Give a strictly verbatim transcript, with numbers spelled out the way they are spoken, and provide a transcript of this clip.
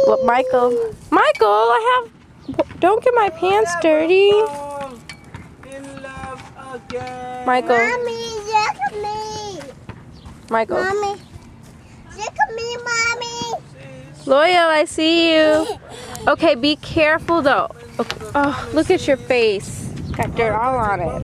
Look, Michael. Michael, I have. Don't get my pants dirty. In love again. Michael. Mommy, look at me. Michael. Mommy, look at me, mommy. Loyal, I see you. Okay, be careful though. Okay. Oh, look at your face. Got dirt all on it.